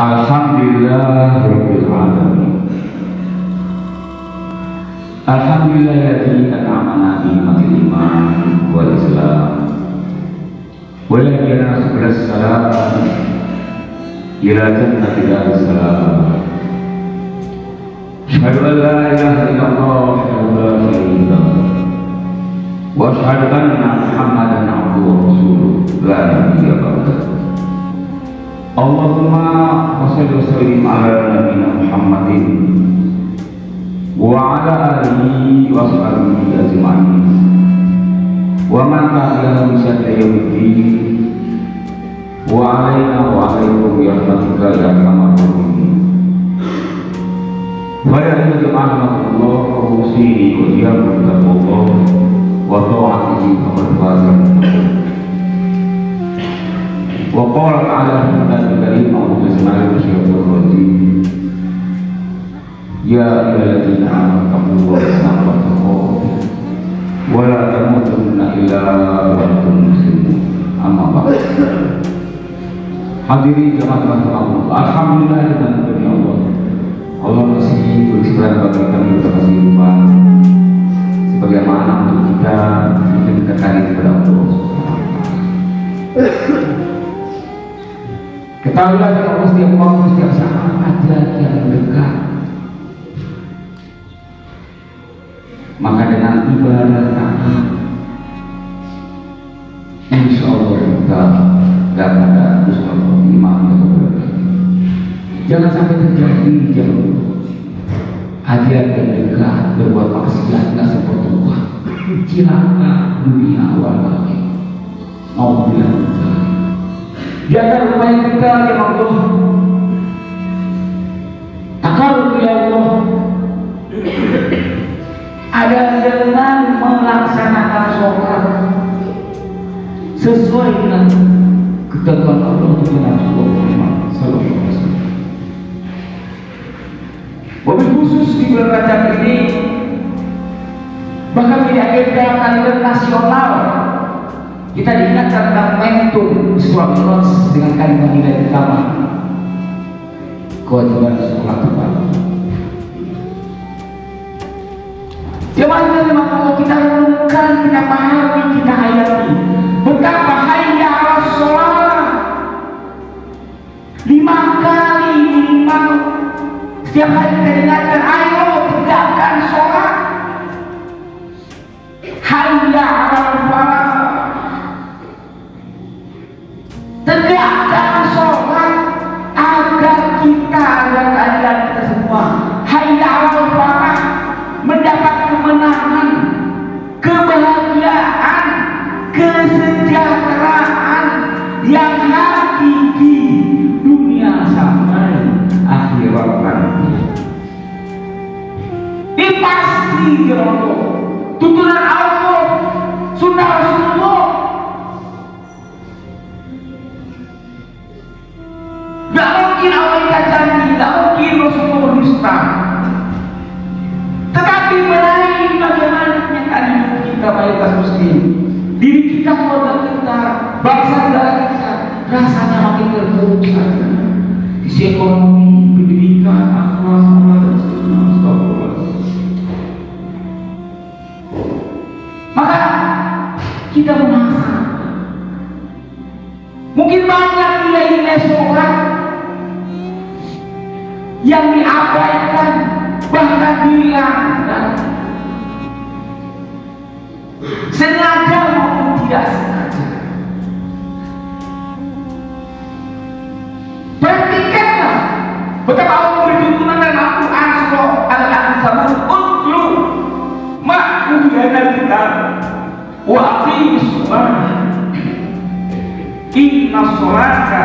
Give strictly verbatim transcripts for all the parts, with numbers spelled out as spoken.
Alhamdulillahirabbil alamin. Alhamdulillahilladzi an'amana bi ni'matil iman wal islam. Wa lana subhanas salam ila jannatil salam. Asyhadu an la ilaha illallah wa la syarika lahu. Wa asyhadu anna Muhammadan abduhu wa rasuluh la nabiyya ba'dahu. Allahumma shalli wa sallim ala nabiyyina Muhammadin wa ala alihi wa sahbihi ajma'in wa man tabi'ahum bi ihsanin wa alaina wa alaikum bi rahmatika ya arhamar rahimin. Wa ya ayyuhallazina amanu usini wa iyyakum bittaqwallah wa ta'atihi faqad faza. Wa qala ta'ala fi kitabihil karim ya ayyuhallazina amanu taqullaha wa la tamutunna illa wa antum muslimun. Amma ba'd. Hadirin jamaah Allah, alhamdulillah dan demi Allah. Allah masih berkenan bagi kami untuk kehidupan sebagaimana untuk kita mendekatkan kepada Allah. Ketahuilah bahwa setiap waktu, setiap saat ada yang dekat. Maka dengan ibadah taat, insya Allah kita dapat ada usaha iman yang berbeda. Jangan sampai terjadi jauh. Ada yang dekat berbuat maksiat nggak sempat Tuhan. Cilaka dunia awal lagi. Mau bilang jangan upaya kita ya Allah. Takarub ya Allah. Ada dengan melaksanakan sholat sesuai dengan ketentuan Allah dengan Rasulullah sallallahu alaihi wasallam. Wabil khusus di bulan Rajab ini bahkan di agenda kalender nasional kita diingatkan tentang momentum Isra Mi'raj dengan kalimat nilai utama kewajiban sholat terbang. Jemaah yang kalau kita renungkan, kita pahami, kita hayati betapa hayya 'alas shalah lima kali minimal setiap hari kita dengarkan, ayo tegakkan sholat. Hayya 'alal falah, tegakkan sholat agar kita dan kalian kita semua hayya 'alal falah mendapat kemenangan, kebahagiaan, kesejahteraan yang hakiki dunia sampai akhirat nanti. Ini pasti ya Allah, tuntunan Allah, sunnah Rasulullah. Gak mungkin Allah yang janji, gak mungkin Rasulullah berdusta. Tetapi meraih bagaimana kenyataan hidup kita mayoritas muslim, diri kita, keluarga kita, bangsa negara kita rasanya makin terpuruk saja. Sisi ekonomi, pendidikan, akhlak, amal dan seterusnya. Maka kita merasa mungkin banyak nilai-nilai sholat yang diabaikan, bahkan dihilangkan, sengaja maupun tidak sengaja. Perhatikanlah betapa Allah memberi tuntunan dalam Al-Quran surah Al-Ankabut, utlu ma'uhiyana kita wa aqimis sholat inna sholata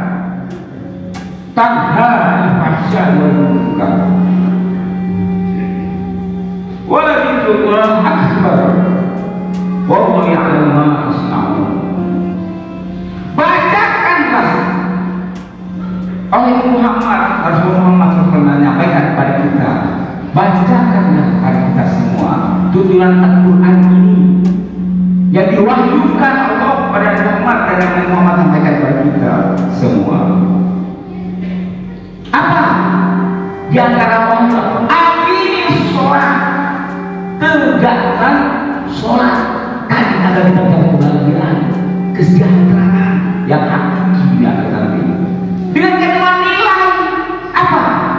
tanha anil fahsya'i wal munkar wa la dzikrullah akbar wa huwa ya'lamu ma tasna'un. Bacakanlah oleh Muhammad, Rasul Muhammad shallallahu alaihi wasallam menyampaikan kepada kita, bacakanlah kepada kita semua tuntunan Al-Quran ini yang diwahyukan Allah kepada Muhammad dan Nabi Muhammad sampaikan kepada kita semua. di antara orang akhirnya sholat, tegakkan sholat. Tadi ada kita kebahagiaan, kesejahteraan yang hakiki di akhirat ini dengan kedua nilai apa?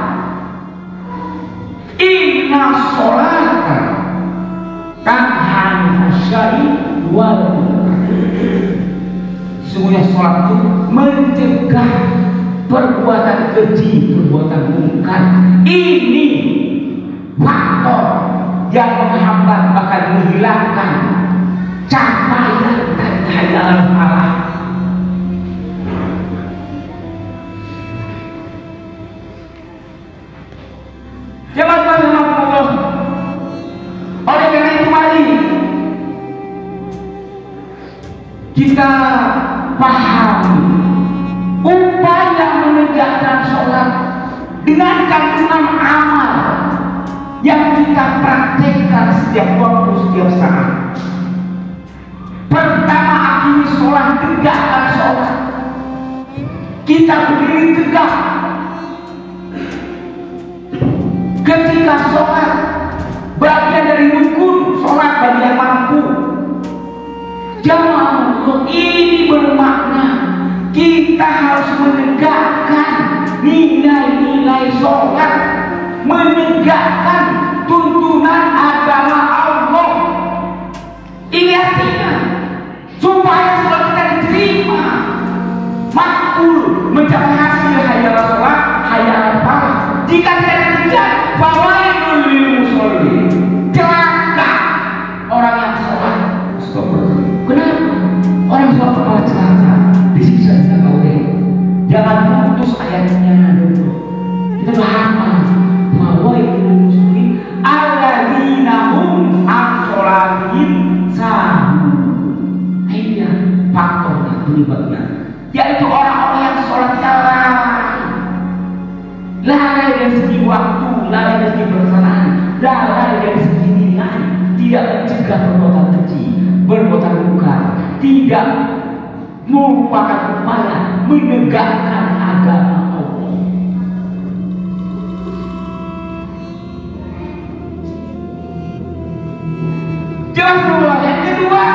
Inna sholat tanha syai wal sesungguhnya sholat itu mencegah perbuatan keji, perbuatan mungkar. Ini faktor yang menghambat bahkan menghilangkan capaian dan hayalan Allah. Jemaah Allah, oleh karena itu mari kita pahami upaya menegakkan sholat dengan kandungan amal yang kita praktekkan setiap waktu, setiap saat. Pertama, akhiri sholat, tegakkan sholat. Kita berdiri tegak ketika sholat, bagian dari rukun sholat bagi yang mampu. Jamaah ini bermakna kita harus menegakkan nilai-nilai sholat, menegakkan tuntunan agama Allah. Ini artinya supaya sholat kita diterima, makbul, mencapai hasil hayal sholat, hayal falah. Jika tidak demikian, fawailul lil musholin, celaka orang yang sholat. Kenapa? Orang sholat malah celaka, disiksa dengan Allah. Jangan putus ayatnya dulu. Kita berhafal fawailul musholin alladzina hum an sholatihim sahun. Ini faktornya, penyebabnya, yaitu orang-orang yang sholatnya lalai, lalai dari segi waktu, lalai dari segi pelaksanaan, lalai dari segi nilai, tidak mencegah perbuatan keji, perbuatan mungkar, tidak merupakan upaya menegakkan agama Allah. Jelas dulu. Yang kedua,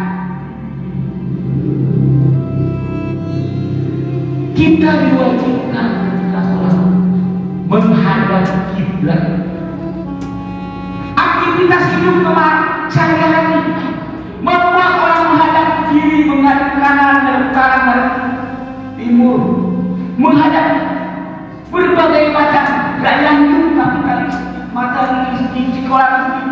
kita diwajibkan ketika sholat menghadap kiblat. Aktivitas hidup sehari-hari membuat orang menghadap kiri, menghadap kanan, menghadap kanan, menghadap timur, menghadap berbagai macam gaya hidup kapitalis, materialistik, psikologi.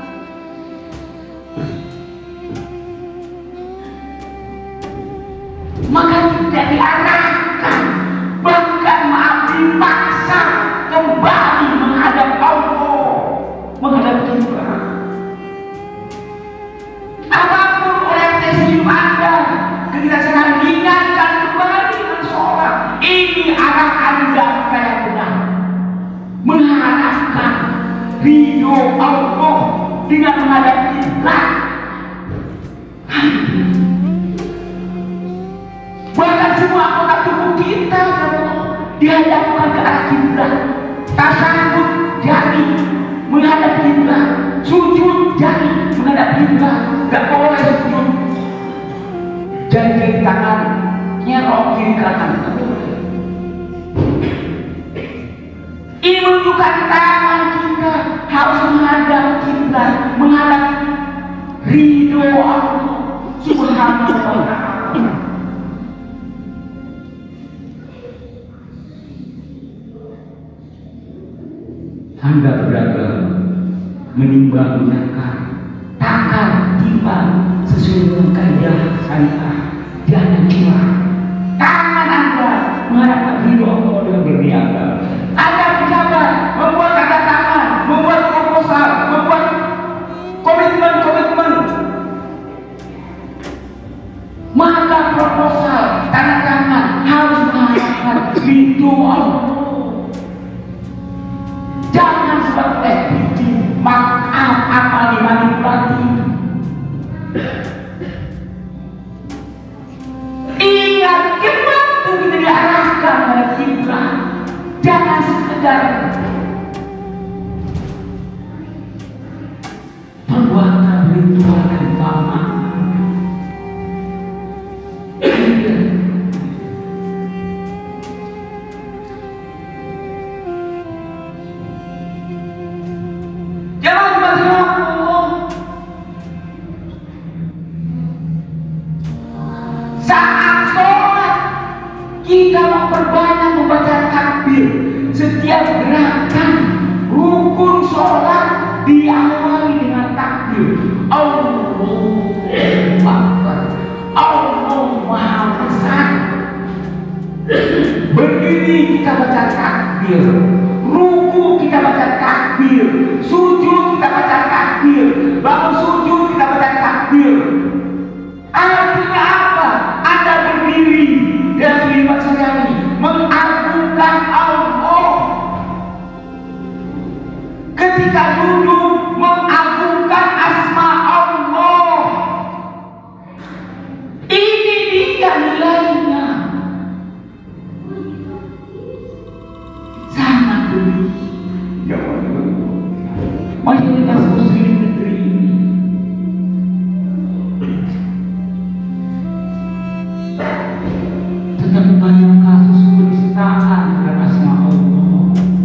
Maka tidak diarahkan, bahkan maaf dipaksa kembali menghadap Allah, menghadap kiblat. Apapun orientasi hidup Anda, ketika sedang diingatkan kembali dengan sholat, ini arah Anda yang benar, mengharapkan ridho Allah dengan menghadap kiblat. Bahkan semua anggota tubuh kita dihadapkan ke arah kiblat. Tasawuf jadi menghadap kiblat, sujud jadi menghadap kiblat. Gak boleh sujud jadi kiri kanan, nyerok kiri kanan. Ini menunjukkan tangan kita harus menghadap kiblat, menghadap ridho Allah Subhanahu wa ta'ala. Anda berdagang, menimbang, menakar, takar, timbang sesuai dengan kaidah syariah, jangan curang. Tangan Anda mengharapkan ridho Allah dengan berniaga. Anda pejabat membuat tanda tangan, membuat proposal, membuat komitmen-komitmen. Maka proposal, tanda tangan harus mengharapkan ridho Allah. Jangan sebagai bikin maaf apa dimanipulasi. Ingat, waktu kita diarahkan pada kiblat, jangan sekedar perbuatan ritual dan lama. Jangan berdoa. Saat sholat kita memperbanyak membaca takbir. Setiap gerakan rukun sholat diawali dengan takbir. Allahu Akbar, Allahu Maha Besar. Berdiri kita baca takbir, ruku kita baca takbir, sujud kita baca takbir, bangun sujud kita baca takbir. Artinya apa? Anda berdiri dan kalimat saya ini mengagungkan Allah. Ketika duduk mengagungkan asma Allah. Ini dia nilainya. Sangat berbeda. Mayoritas muslim negeri ini tetapi banyak kasus penistaan terhadap asma Allah,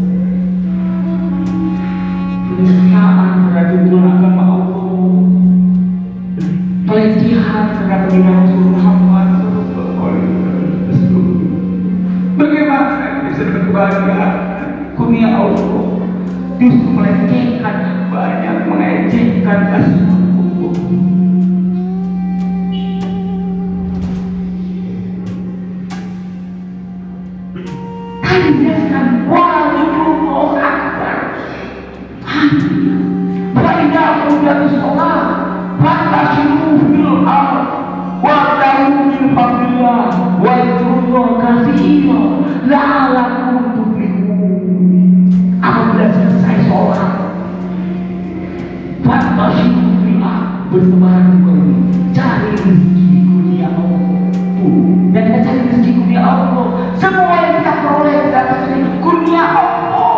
penistaan terhadap agama Allah, pelecehan terhadap Rasul Muhammad. Bagaimana bisa dapat kebahagiaan kurnia Allah justru melecehkan, banyak mengecehkan asma Allah. Hanya Wallahu Akbar. Faidah udah sholat, fantashiru fil ard, wabtagu min fadlillah, wadhkurullaha katsiran la'allakum tuflihun. Apabila selesai sholat, fantashiru fil ard, bertebaran kembali, cari rezeki kurnia Allah. Dan kita cari rezeki kurnia Allah. Semua yang kita peroleh dapatkan kurnia Allah.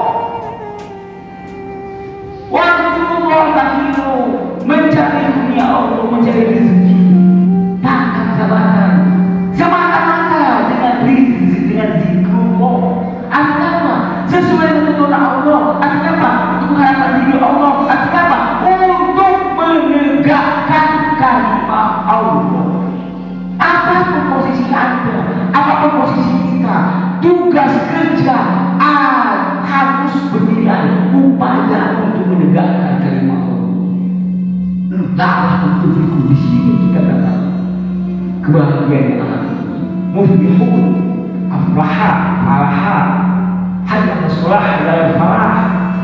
Wa'budullaha katsiran, mencari kurnia Allah, mencari rezeki tanpa sabaran, semata-mata dengan rizki, dengan zikrullah. Artinya apa? Sesuai dengan tuntunan Allah. Artinya apa? Untuk mengharapkan ridho Allah. Artinya apa? Untuk menegakkan kalimat Allah. Apapun posisi Anda, apapun posisi kita, tugas kerja ah, harus berdiri upaya untuk menegakkan kalimat Allah. Entahlah untuk itu di sini kita dapat kebahagiaan yang akan muflihun, aflaha, falaha, hanya sholah dalam falah.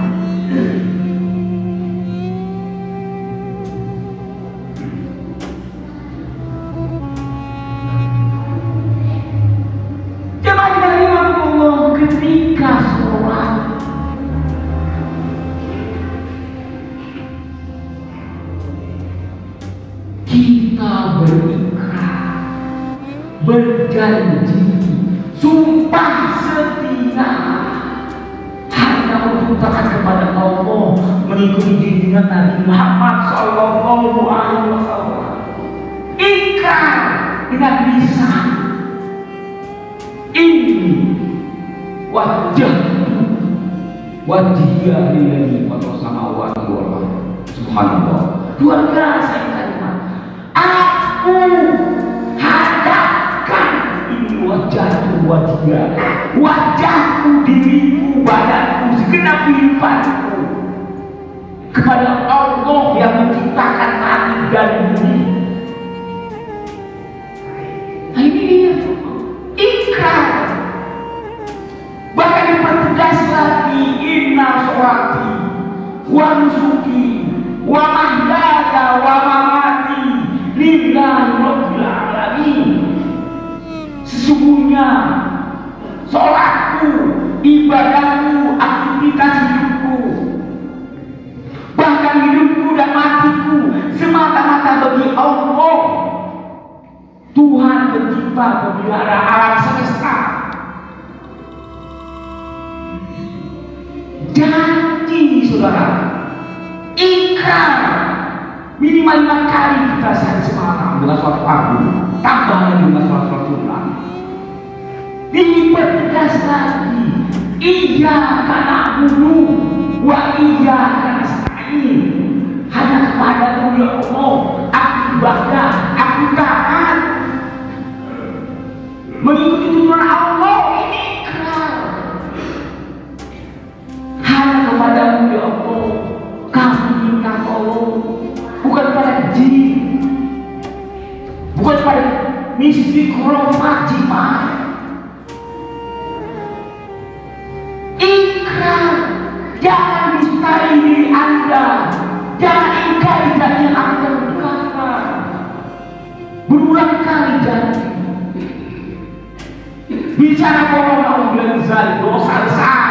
Ketika sholat kita berikrar, berjanji, sumpah setia hanya untuk taat kepada Allah, mengikuti junjungan Nabi Muhammad Sallallahu Alaihi Wasallam. Ikrar dengan lisan ini wajah wajah lillahi wa samawati wal ardh. Subhanallah, luar biasa kalimat. Aku hadapkan ini wajahku, wajah wajahku, diriku, badanku, segenap kehidupanku kepada Allah yang menciptakan langit dan bumi. Nah, ini dia ikrar. Bahkan dipertegas lagi, inna sholati wa nusuki wa mahyaya wa mamati lillahi rabbil alamin. Sesungguhnya sholatku, ibadahku, aktivitas hidupku, bahkan hidupku dan matiku semata-mata bagi Allah, Tuhan pencipta pemelihara alam semesta. janji saudara, ikrar minimal lima kali kita sehari semalam dengan sholat fardu, tambah lagi dengan sholat sholat sunnah. Dipertegas lagi, iya karena dulu, wa iya karena nasta'in. Hanya kepadamu ya Allah aku ibadah, aku taat, mengikuti tuntunan Allah. Ini ikrar. Hanya kepadamu ya Allah kami minta tolong, bukan pada jin, bukan pada mistik khurafat jimat. Ikrar, jangan dustai diri Anda, jangan ingkari janji yang Anda berkata. Berulang kali janji bicara bahwa mau bilang dosa besar.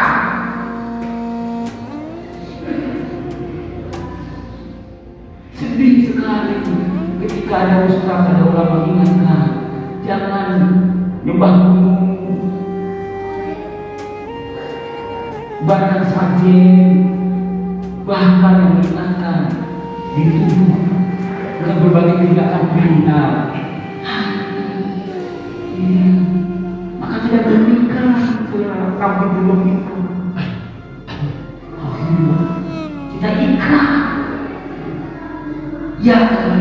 Sedih sekali ketika ada ustaz, ada ulama mengingatkan jangan nyembah gunung, bahkan sajen, bahkan yang mengingatkan dituduh dengan berbagai tindakan kriminal. Maka tidak berpikir kamu belum itu. Kita ikrar, ya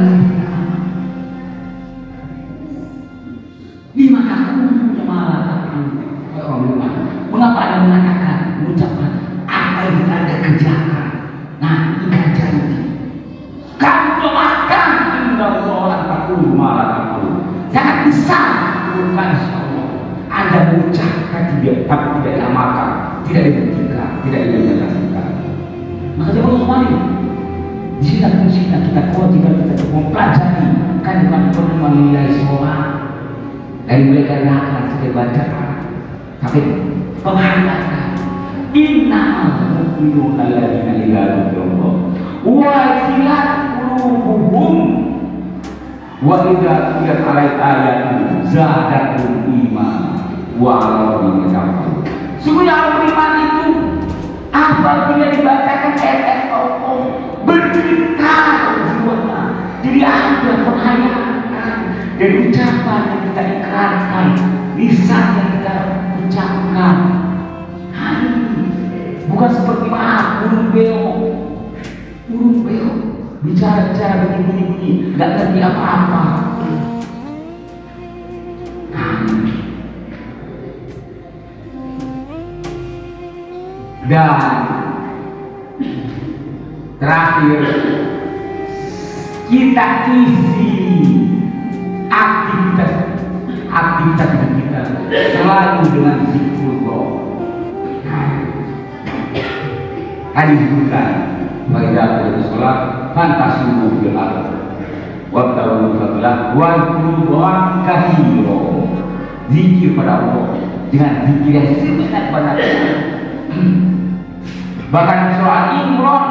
di mana aku menyemarakan mengapa Anda mengatakan, mengucapkan apa yang Anda kerjakan? Nah, ini janji. Kamu lemahkan tinggal seorang takut marah aku. Sangat besar bukan Allah. Anda mengucapkan tidak, tapi tidak diamalkan, tidak dibuktikan, tidak diimplementasikan. Maka jangan kembali. Di sini kita musik, kita kewajiban kita mempelajari kandungan penuh nilai seorang dari mereka yang akan kita baca, tapi penghayatan. Innamal mu'minuna alladzina idza dzukirallah wajilat qulubuhum wa idza tuliyat alaihim ayatuhu zadatuhum imanan wa 'ala rabbihim yatawakkalun. Sungguhnya orang beriman itu apabila dibacakan ayat-ayat Allah bergetar jiwanya, jadi ada penghayatan dan ucapan yang kita ikrarkan, lisan yang kita ucapkan. Bukan seperti maaf, burung beo, burung beo, bicara-bicara begini-begini, nggak ngerti apa-apa. Dan terakhir, kita isi aktivitas aktivitas kita selalu dengan zikrullah. Tadi disebutkan bagi dalam sholat fantasimu bil ardh wa ta'awudu fadlah wa dzikrullahi katsira. Zikir pada Allah dengan zikir yang sangat banyak. Bahkan surah Imran,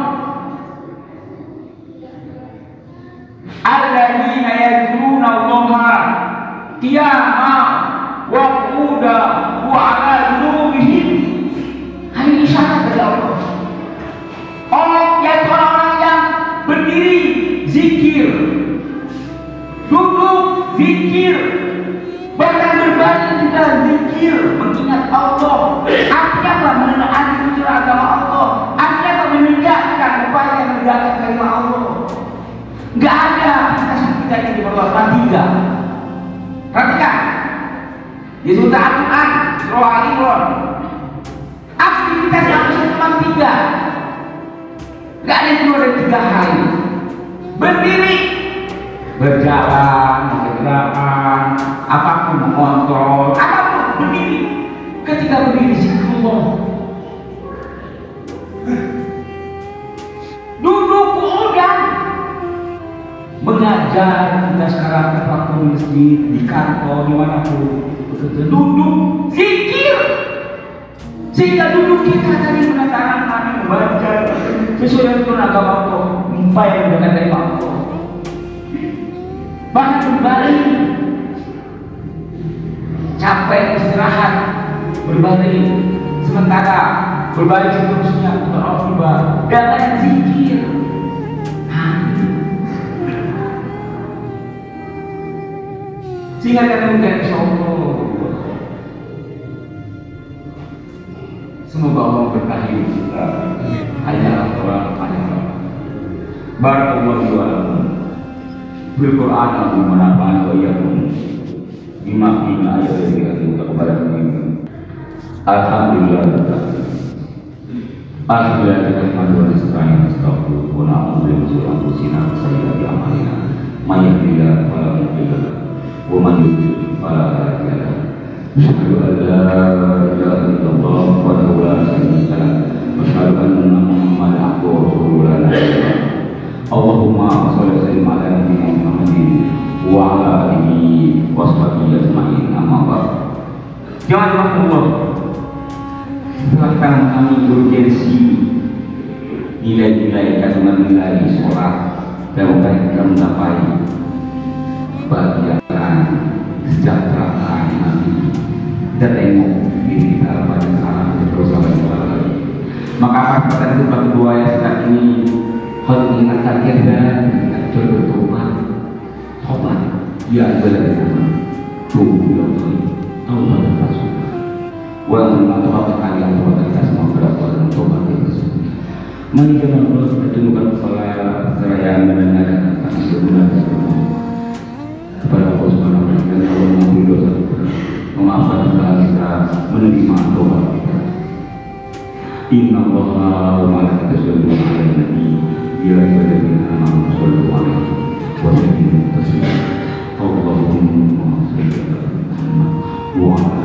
alladzina yadhkuruna Allaha qiyaman wa qu'udan wa 'ala junubihim. Ini isyarat dari Allah. Allah yaitu orang-orang yang berdiri zikir, duduk zikir, bahkan berbaring juga zikir, mengingat Allah. Artinya apa? Meneladani tuntunan agama Allah. Artinya apa? Menegakkan upaya menegakkan kalimat Allah. Enggak ada aktivitas kita yang diperlukan tiga. Perhatikan di surah Al-Quran, surah Al-Imran, aktivitas yang harus cuma tiga. Gak ada yang keluar dari tiga hal. Berdiri, berjalan, bergerakan, apapun, mengontrol, apapun, berdiri. Ketika berdiri zikrullah, duduk kemudian mengajar. Kita sekarang tempat di masjid, di kantor, dimanapun bekerja, duduk zikir. Sehingga duduk kita tadi menataran kami membaca sesuai dengan agama Allah, upaya dengan dari Allah. Bahkan berbaring, capek istirahat, berbaring sementara berbalik seterusnya terobah dan lain zikir. Sehingga kita menjadi sombong. Semoga Allah berkahi kita. Hanya orang hanya barakallahu lakum bil Qur'an wa manafa'an wa iyyakum bima fihi ayatin kepada kami. Alhamdulillah. Alhamdulillah kita mengucapkan syukur astagfirullah wa na'udzu billahi min syururi anfusina wa sayyiati a'malina. May yahdihillahu fala mudilla lahu wa man yudlil fala hadiya lahu. Asyhadu an la ilaha illallah wahdahu la syarika lahu wa asyhadu anna Muhammadan abduhu wa rasuluhu la ilaha illallah. Allahumma shalli wa sallim ala nabiyyina Muhammadin wa ala alihi wa sahbihi ajma'in. Amma ba'd. Jamaah Allah, silahkan kami bergengsi nilai-nilai kandungan nilai sholat dan kita mencapai kebahagiaan, kesejahteraan nanti. Kita tengok diri kita pada saat berusaha lagi. Maka apa kata itu bagi dua yang saat ini harus mengingatkan kita dan bertobat. Tobat, ya benar-benar tunggu yang baik. Taubat Rasul. Wa mengatur kalian buat kita semua berapa dan tobat itu. Mari kita bertemukan salat seraya mendengarkan tentang sebenarnya kepada Allah Subhanahu wa taala. Allah mengampuni dosa kita, memaafkan kesalahan kita, menerima tobat kita. Inna Allaha wa malaikatahu yusholluna 'alan nabi ya ayyuhalladzina amanu shollu 'alaihi wa sallimu taslima. Allahumma shalli ala Muhammad wa ala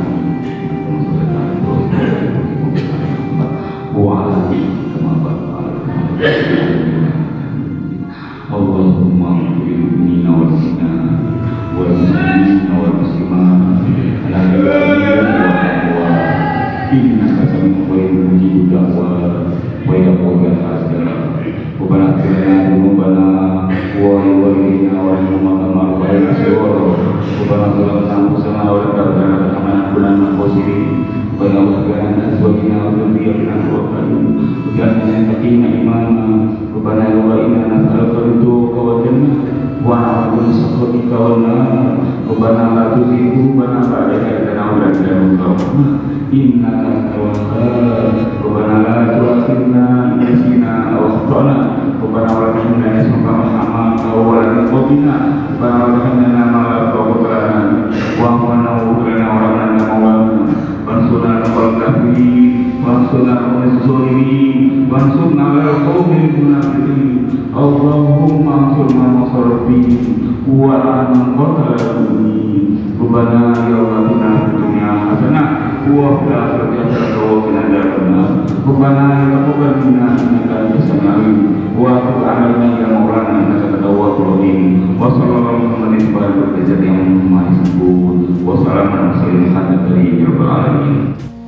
Allahumma lil mu'minina wal muslimat wal muslimina wal muslimat ala wa innaka sami'un qaribun mujibud da'wat wa yaqulul hajat wa barakna dhunubana wa walidina wa rahmana wa barakatuh wa barakna anfusana wa rabbana kama kunna khosirin wa yaquluna azwajina wa dhurriyyatina qurratan waj'alna lil imama Rabbana wa inna nas'aluka ridhoka wa jannah wa na'udzu min sakhatika wan nar. Rabbana la tuzigh qulubana ba'da idh hadaytana wa hab lana min innaka antal wahhab. Rabbana la tu'akhidhna in nasina aw akhtana. Rabbana wa la tahmilna isran kama hamaltahu 'ala qaumina. Rabbana wa la tahmilna ma la taqata lana wa'fu 'anna waghfir lana warhamna maulana wansurna 'alal kafirin wansurna 'alal zalimin wansurna 'alal qaumil munafiqin. Allahumma ansur man nasara fihi wa man qatala fihi. Rabbana ya rabbana fid dunya hasanah wa fil akhirati hasanah wa qina adzabannar. Rabbana taqabbal minna innaka antas samiul 'alim wa tub 'alaina ya maulana innaka tawwabur rahim. Wa sallallahu alaihi wa sallam wa salamun alaihi wa sallam.